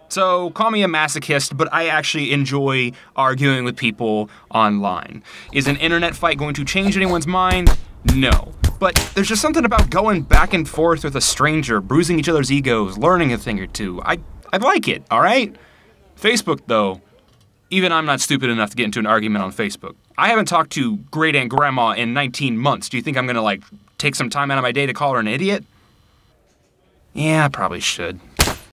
So, call me a masochist, but I actually enjoy arguing with people online. Is an internet fight going to change anyone's mind? No. But there's just something about going back and forth with a stranger, bruising each other's egos, learning a thing or two. I like it, alright? Facebook, though, even I'm not stupid enough to get into an argument on Facebook. I haven't talked to Great Aunt Grandma in 19 months. Do you think I'm gonna, take some time out of my day to call her an idiot? Yeah, I probably should.